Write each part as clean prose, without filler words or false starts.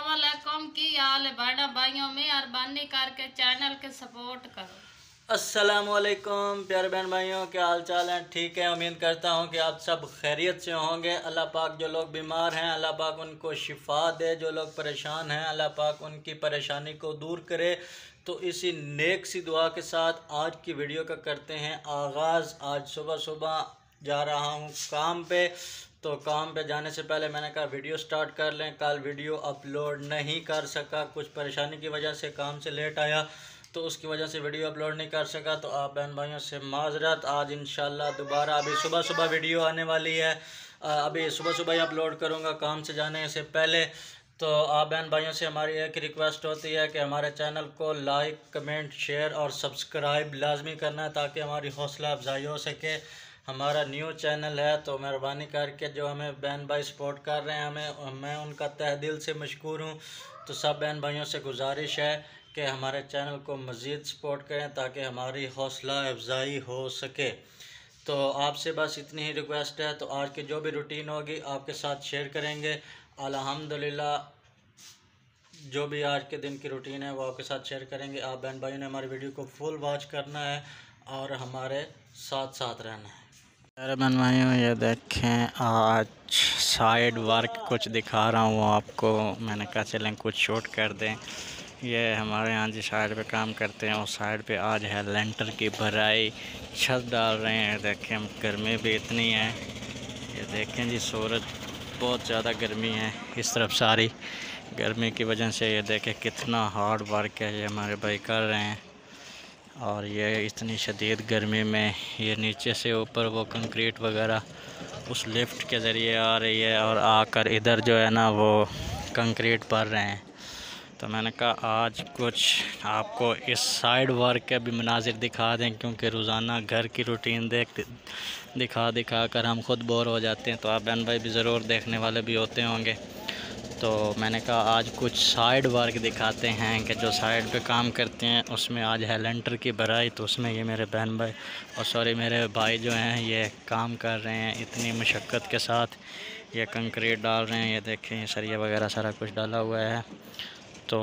अस्सलामुअलैकुम। की हाल है बहना भाइयों में, मेहरबानी करके चैनल के सपोर्ट करो। अस्सलामुअलैकुम प्यारे बहन भाइयों, क्या हाल चाल है? ठीक है, उम्मीद करता हूँ कि आप सब खैरियत से होंगे। अल्लाह पाक जो लोग बीमार हैं अल्लाह पाक उनको शिफा दे, जो लोग परेशान हैं अल्लाह पाक उनकी परेशानी को दूर करे। तो इसी नेक सी दुआ के साथ आज की वीडियो का करते हैं आगाज़। आज सुबह सुबह जा रहा हूँ काम पे, तो काम पे जाने से पहले मैंने कहा वीडियो स्टार्ट कर लें। कल वीडियो अपलोड नहीं कर सका, कुछ परेशानी की वजह से काम से लेट आया, तो उसकी वजह से वीडियो अपलोड नहीं कर सका। तो आप बहन भाइयों से माजरत। आज इंशाल्लाह दोबारा अभी सुबह सुबह वीडियो आने वाली है। अभी सुबह सुबह ही अपलोड करूँगा काम से जाने से पहले। तो आप बहन भाइयों से हमारी एक रिक्वेस्ट होती है कि हमारे चैनल को लाइक, कमेंट, शेयर और सब्सक्राइब लाजमी करना है, ताकि हमारी हौसला अफजाई हो सके। हमारा न्यू चैनल है, तो मेहरबानी करके जो हमें बहन भाई सपोर्ट कर रहे हैं मैं उनका तहे दिल से मशकूर हूँ। तो सब बहन भाइयों से गुजारिश है कि हमारे चैनल को मज़ीद सपोर्ट करें, ताकि हमारी हौसला अफजाई हो सके। तो आपसे बस इतनी ही रिक्वेस्ट है। तो आज की जो भी रूटीन होगी आपके साथ शेयर करेंगे। अल्हम्दुलिल्लाह जो भी आज के दिन की रूटीन है वो आपके साथ शेयर करेंगे। आप बहन भाइयों ने हमारी वीडियो को फुल वॉच करना है और हमारे साथ साथ रहना है। अरे बहन भाइयों, ये देखें आज साइड वर्क कुछ दिखा रहा हूँ आपको। मैंने कहा चलें कुछ शूट कर दें। ये हमारे यहाँ जिस साइड पे काम करते हैं उस साइड पे आज है लेंटर की भराई, छत डाल रहे हैं। देखें गर्मी भी इतनी है, ये देखें जी सूरज बहुत ज़्यादा गर्मी है इस तरफ। सारी गर्मी की वजह से ये देखें कितना हार्ड वर्क है ये हमारे भाई कर रहे हैं। और ये इतनी शदीद गर्मी में ये नीचे से ऊपर वो कंक्रीट वगैरह उस लिफ्ट के ज़रिए आ रही है और आकर इधर जो है ना वो कंक्रीट भर रहे हैं। तो मैंने कहा आज कुछ आपको इस साइड वर्क के भी मनाजिर दिखा दें, क्योंकि रोज़ाना घर की रूटीन दिखा कर हम खुद बोर हो जाते हैं। तो आप बहन भाई भी ज़रूर देखने वाले भी होते होंगे। तो मैंने कहा आज कुछ साइड वर्क दिखाते हैं कि जो साइड पे काम करते हैं उसमें आज है लेंटर की भराई। तो उसमें ये मेरे बहन भाई और सॉरी मेरे भाई जो हैं ये काम कर रहे हैं इतनी मशक्क़त के साथ। ये कंक्रीट डाल रहे हैं, ये देखें सरिया वगैरह सारा कुछ डाला हुआ है। तो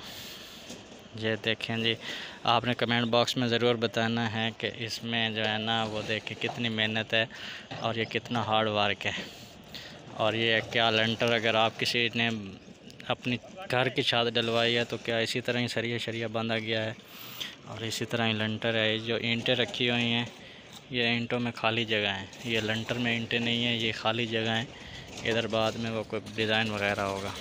ये देखें जी, आपने कमेंट बॉक्स में ज़रूर बताना है कि इसमें जो है ना वो देखें कितनी मेहनत है और ये कितना हार्ड वर्क है। और ये क्या लेंटर अगर आप किसी ने अपनी घर की छत डलवाई है तो क्या इसी तरह ही सरिया बांधा गया है और इसी तरह ही लेंटर है। ये जो ईंटें रखी हुई हैं ये ईंटों में खाली जगह है, ये लेंटर में ईंटें नहीं हैं, ये खाली जगह है। इधर बाद में वो कोई डिज़ाइन वगैरह होगा।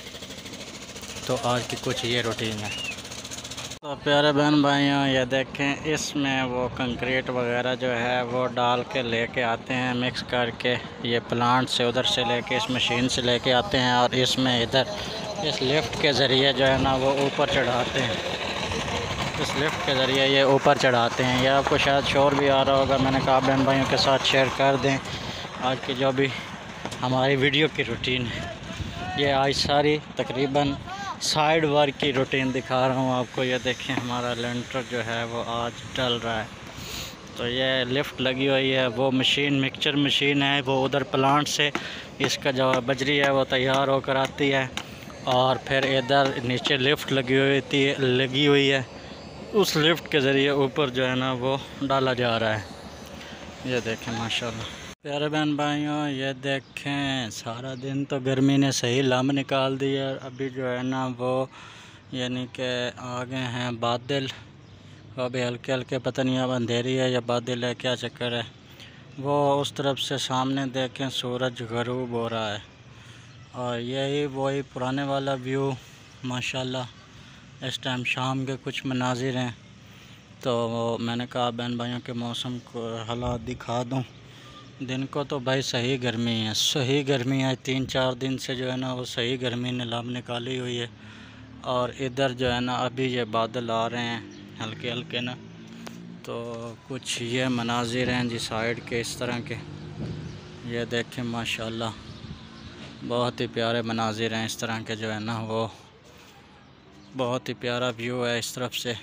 तो आज की कुछ ये रूटीन है। तो प्यारे बहन भाइयों ये देखें इसमें वो कंक्रीट वगैरह जो है वो डाल के लेके आते हैं मिक्स करके। ये प्लांट से उधर से लेके इस मशीन से लेके आते हैं और इसमें इधर इस लिफ्ट के ज़रिए जो है ना वो ऊपर चढ़ाते हैं। इस लिफ्ट के ज़रिए ये ऊपर चढ़ाते हैं। ये आपको शायद शोर भी आ रहा होगा, मैंने कहा बहन भाइयों के साथ शेयर कर दें आज की जो भी हमारी वीडियो की रूटीन है। ये आज सारी तकरीबन साइड वर्क की रूटीन दिखा रहा हूँ आपको। ये देखें हमारा लेंटर जो है वो आज डल रहा है। तो ये लिफ्ट लगी हुई है, वो मशीन मिक्सचर मशीन है, वो उधर प्लांट से इसका जो बजरी है वो तैयार होकर आती है और फिर इधर नीचे लिफ्ट लगी हुई है। उस लिफ्ट के ज़रिए ऊपर जो है ना वो डाला जा रहा है। ये देखें माशाल्लाह। प्यारे बहन भाइयों ये देखें सारा दिन तो गर्मी ने सही लम निकाल दी है। अभी जो है ना वो यानी कि आ गए हैं बादल। अभी हल्के हल्के पता नहीं अब अंधेरी है या बादल है, क्या चक्कर है। वो उस तरफ से सामने देखें सूरज ग़रूब हो रहा है और यही वही पुराने वाला व्यू माशाल्लाह। इस टाइम शाम के कुछ मनाजिर हैं। तो मैंने कहा बहन भाइयों के मौसम को हालात दिखा दूँ। दिन को तो भाई सही गर्मी है, सही गर्मी है। 3-4 दिन से जो है ना वो सही गर्मी ने लाभ निकाली हुई है। और इधर जो है ना अभी ये बादल आ रहे हैं हल्के हल्के ना। तो कुछ ये मनाजिर हैं जी साइड के इस तरह के। ये देखें माशाल्लाह बहुत ही प्यारे मनाजिर हैं इस तरह के जो है ना वो बहुत ही प्यारा व्यू है इस तरफ से।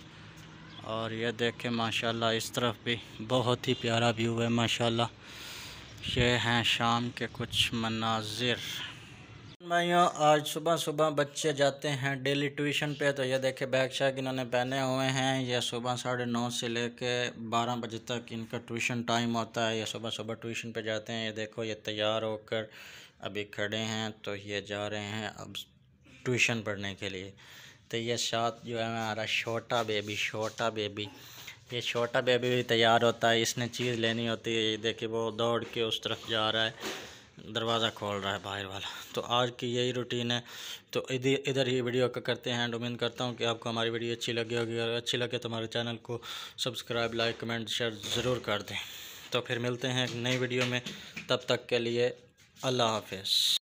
और ये देखें माशाल्लाह इस तरफ भी बहुत ही प्यारा व्यू है माशाल्लाह। ये हैं शाम के कुछ मनाजिर। भाइयों आज सुबह सुबह बच्चे जाते हैं डेली ट्यूशन पे। तो ये देखे बैग शैग इन्होंने पहने हुए हैं। ये सुबह 9:30 से लेके 12 बजे तक इनका ट्यूशन टाइम होता है। ये सुबह सुबह ट्यूशन पे जाते हैं। ये देखो ये तैयार होकर अभी खड़े हैं। तो ये जा रहे हैं अब ट्यूशन पढ़ने के लिए। तो ये साथ जो है हमारा छोटा बेबी ये छोटा बेबी भी तैयार होता है। इसने चीज़ लेनी होती है। ये देखिए वो दौड़ के उस तरफ जा रहा है, दरवाज़ा खोल रहा है बाहर वाला। तो आज की यही रूटीन है। तो इधर ही वीडियो का करते हैं। उम्मीद करता हूँ कि आपको हमारी वीडियो अच्छी लगी होगी। अगर अच्छी लगे तो हमारे चैनल को सब्सक्राइब, लाइक, कमेंट, शेयर ज़रूर कर दें। तो फिर मिलते हैं एक नई वीडियो में। तब तक के लिए अल्लाह हाफ़िज़।